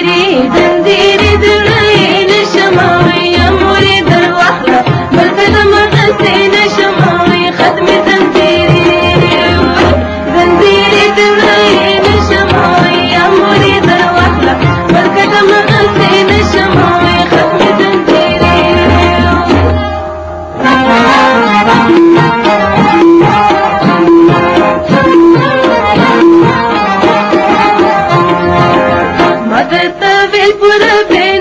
زنجيري زنجيري دلعين الشماوي يا مريد الوحدة بالقدم غسين الشماوي ختمي زنجيري زنجيري دلعين الشماوي يا مريد الوحدة بالقدم غسين الشماوي ختمي زنجيري مدرت في البربي